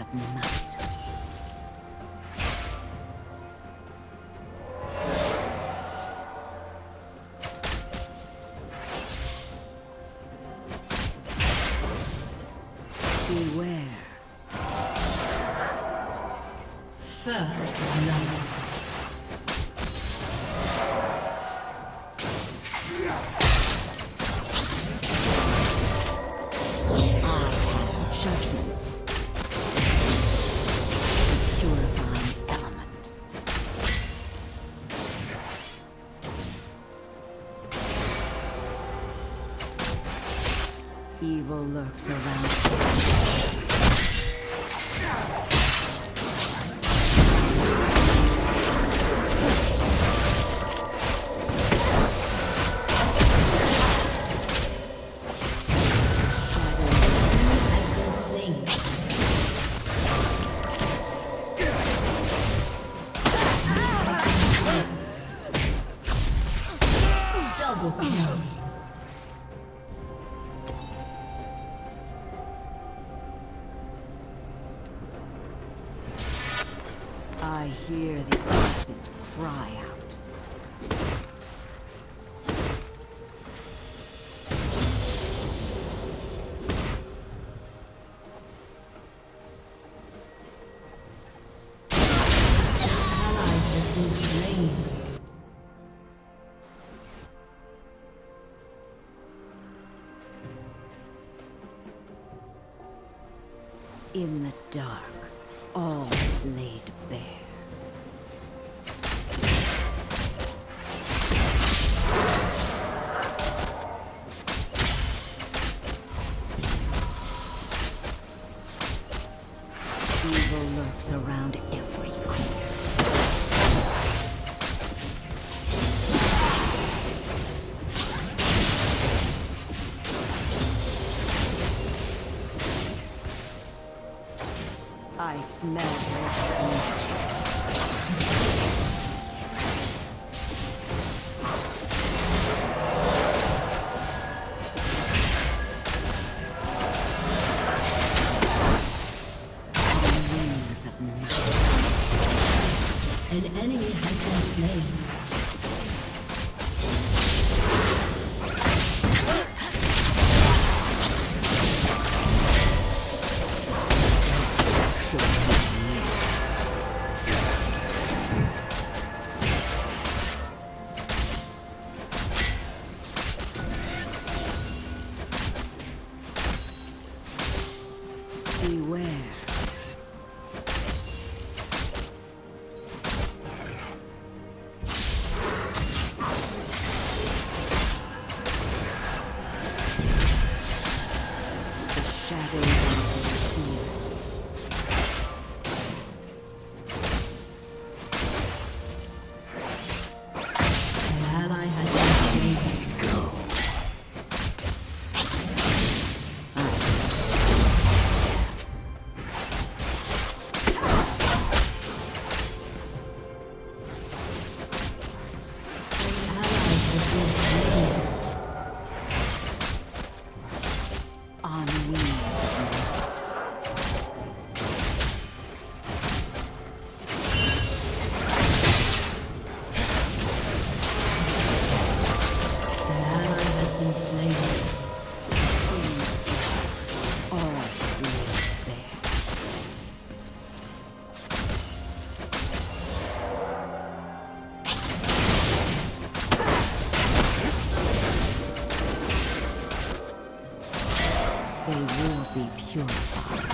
of night. Beware. First love. Evil lurks around. I hear the innocent cry out. An ally has been slain. In the dark, all is laid bare. Evil lurks around every corner. I smell her magics. An enemy has been slain. Beware. They will be purified.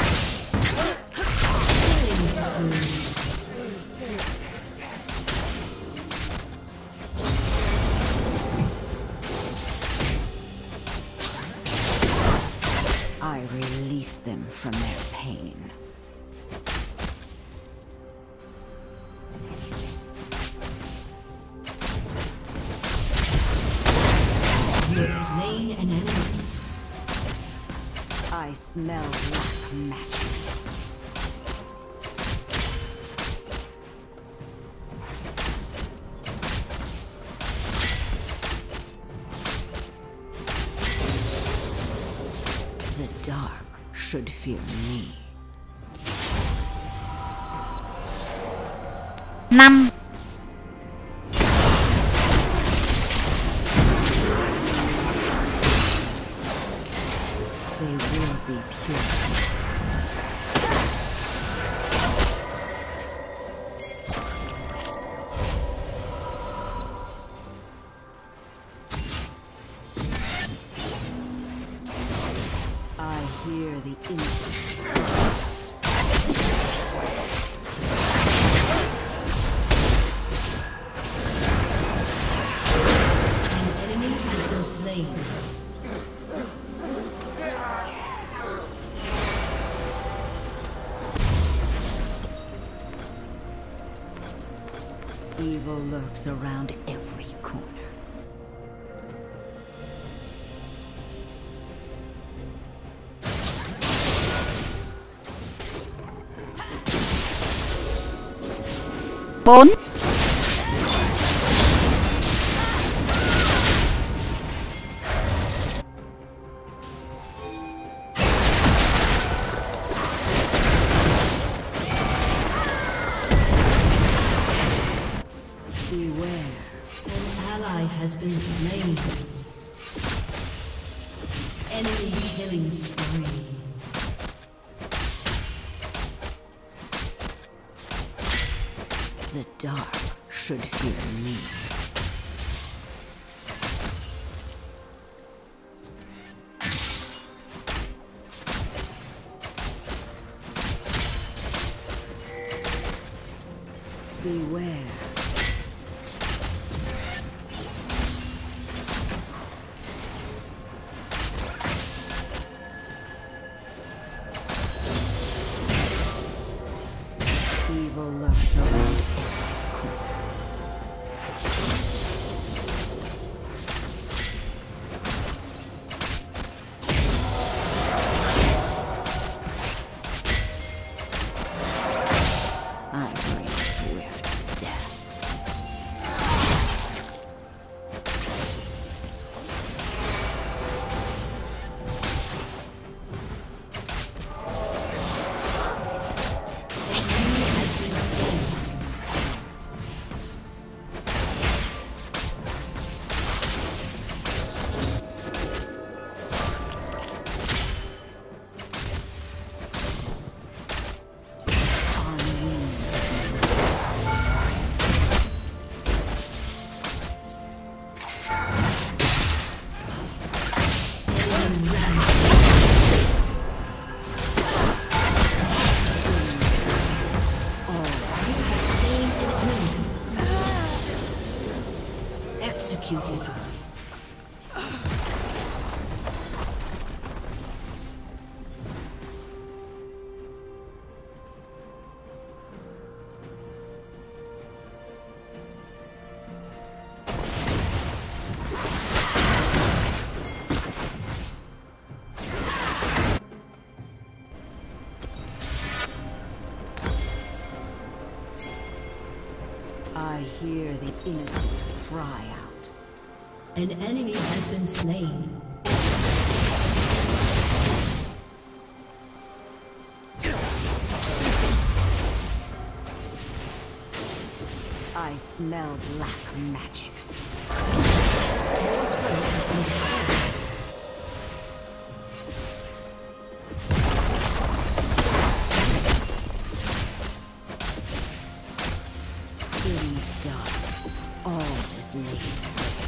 I release them from their pain. You have slain an enemy. I smell black magics. The dark should fear me. 5. They will be pure. I hear the insect. An enemy has been slain. Evil lurks around every corner. Bốn. Beware. An ally has been slain. Enemy killing spree. The dark should fear me. Beware. Evil lurks around every corner. I bring swift death. On wings of Executed. I hear the innocent cry out. An enemy has been slain. I smell black magics. In the dark, all is laid.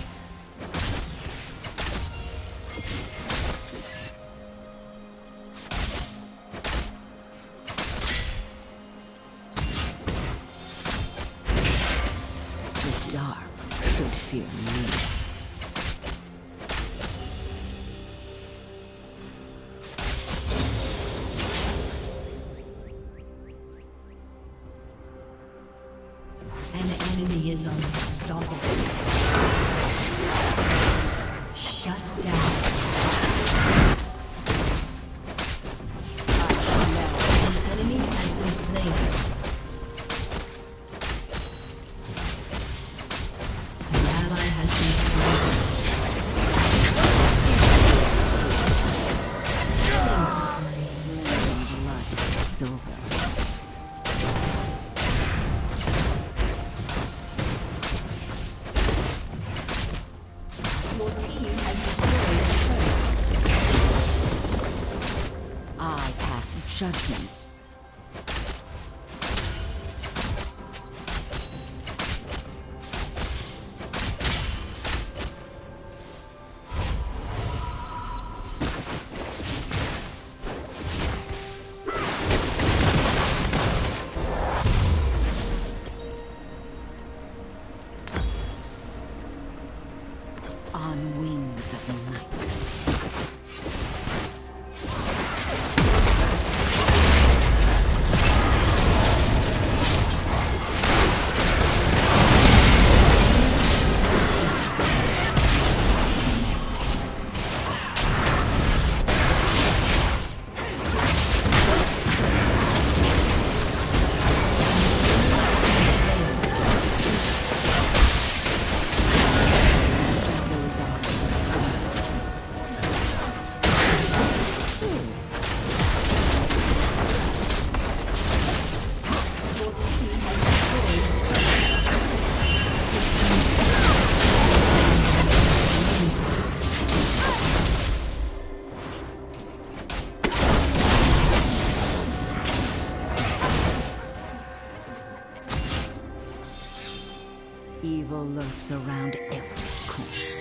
The dark should fear me. An enemy is unstoppable. Shut down. An enemy has been slain. An ally has been slain. Killing spree. Blood is silver. judgment. On wings of night. Evil lurks around every corner.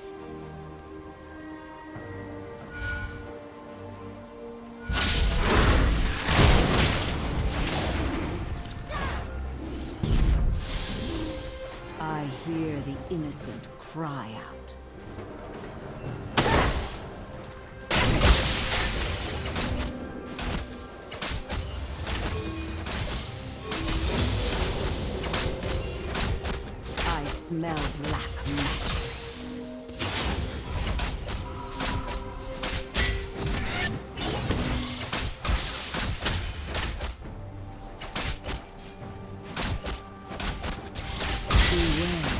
I hear the innocent cry out. Smell black magics. Beware.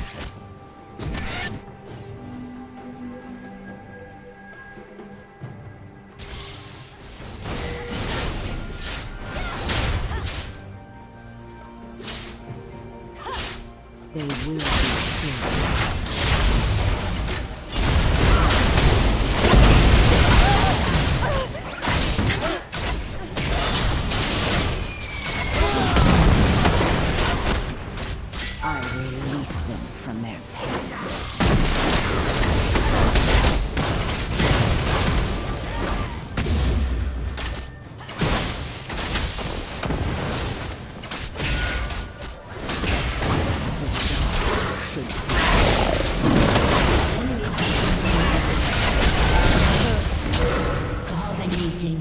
They will be killed. I release them from their pain. Dominating.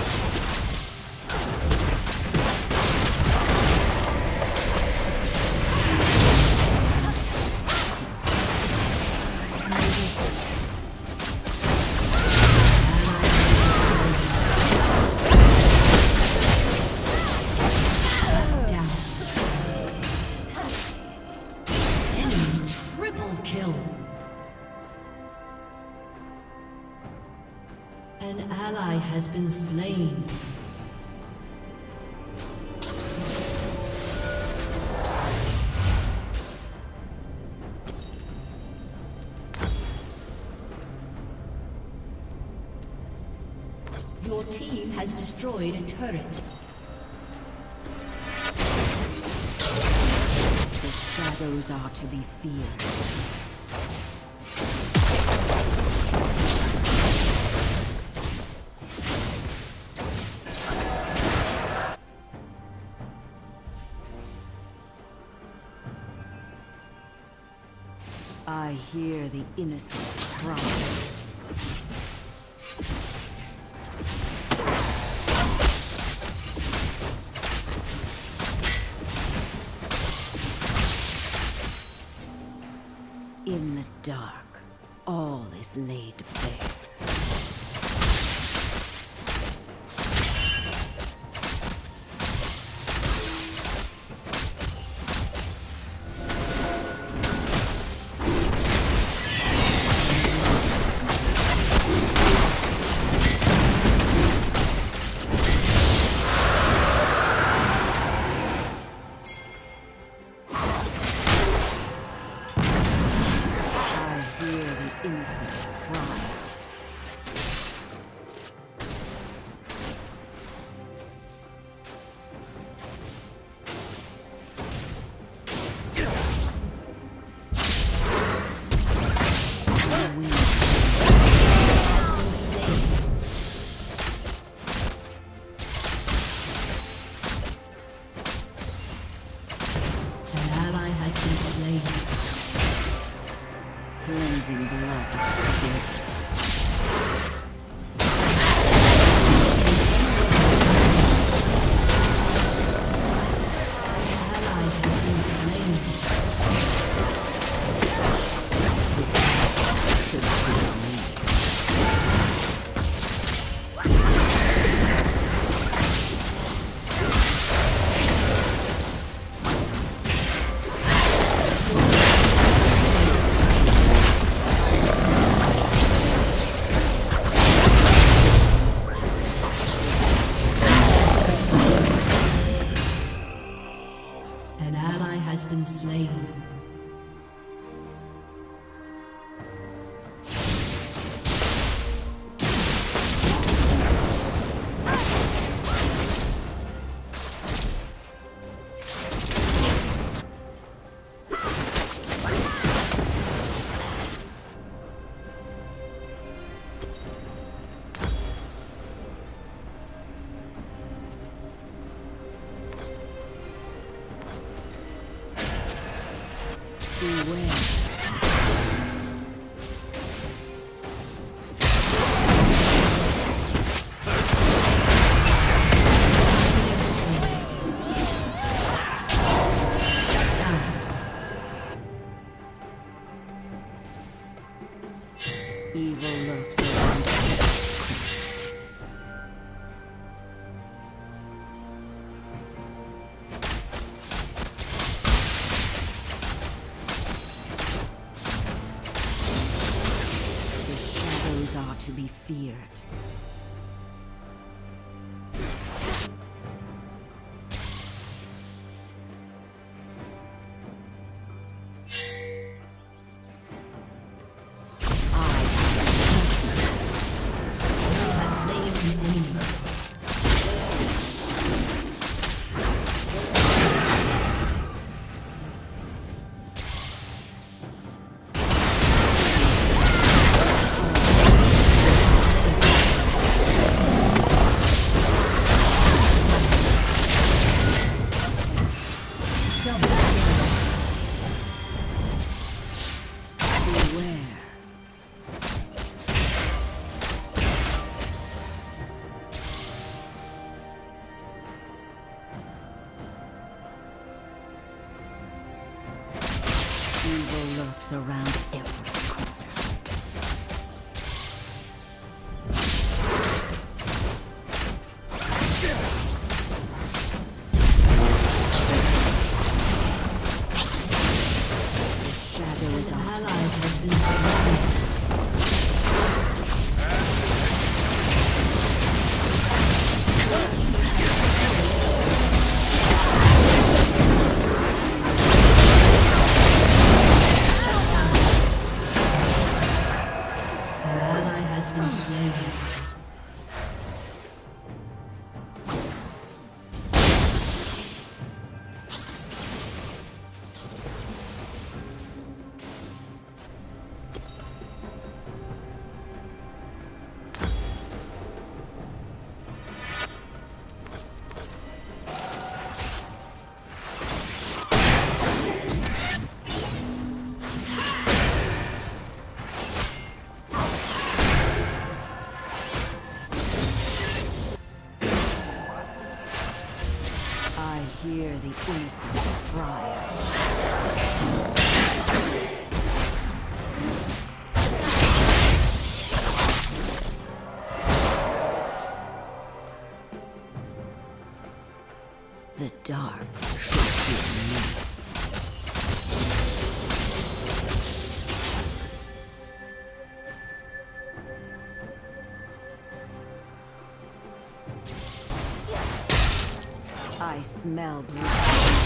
An ally has been slain. Your team has destroyed a turret. The shadows are to be feared. I hear the innocent cry. In the dark, all is laid bare. Innocent cry. cleansing blood of the spirit. Evil lurks around the shadows are to be feared. Evil lurks around every corner. The shadows are allies have been slain. I hear the innocent cry. The dark should fear me. I smell blood.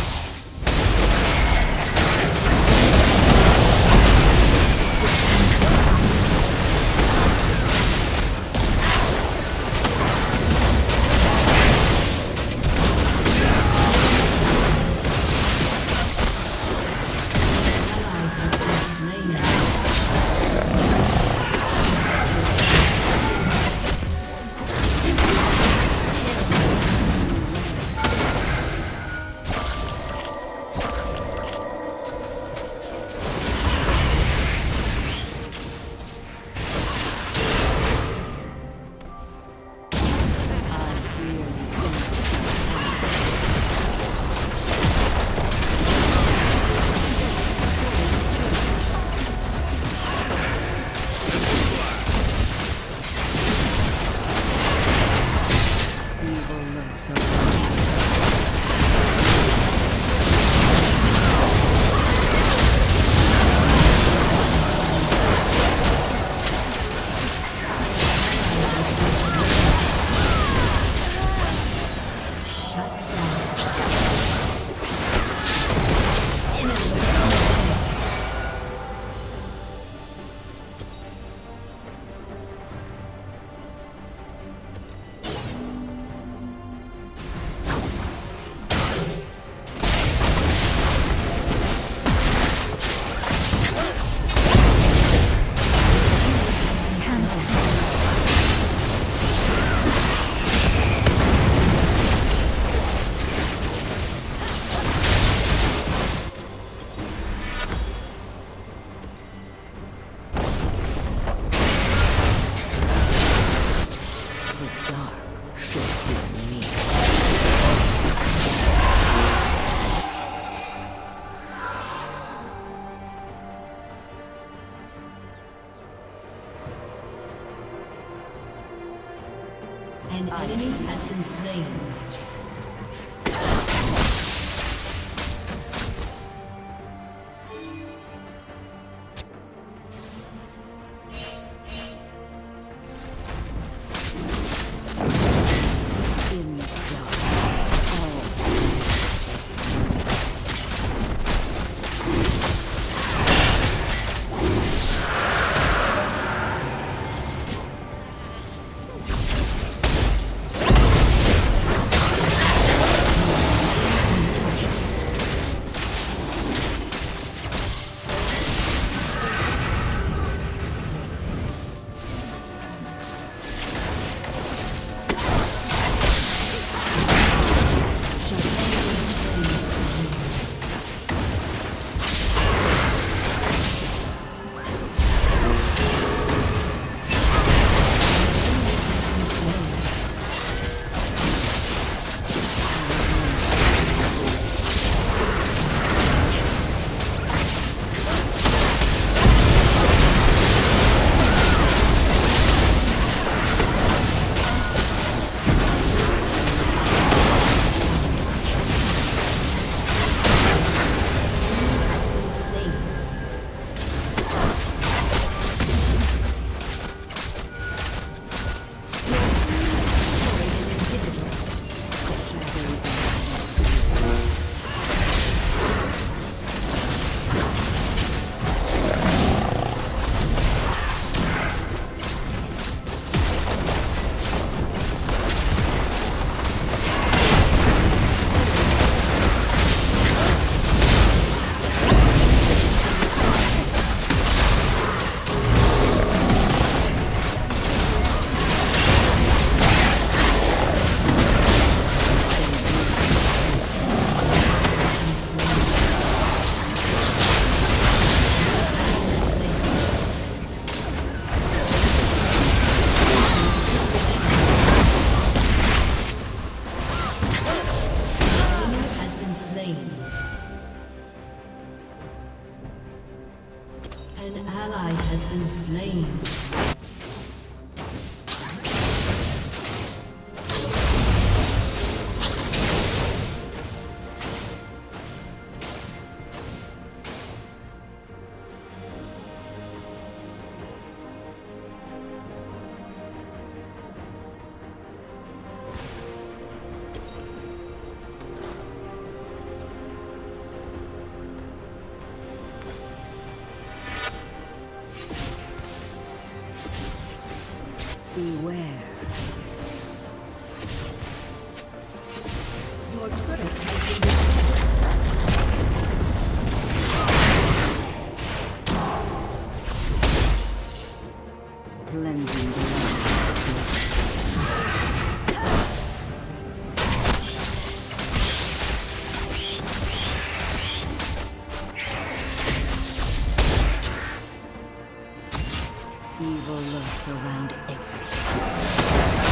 An enemy has been slain. In the dark, all An ally has been slain. Beware. Your turret has been destroyed. Cleansing the evil lurks around everything.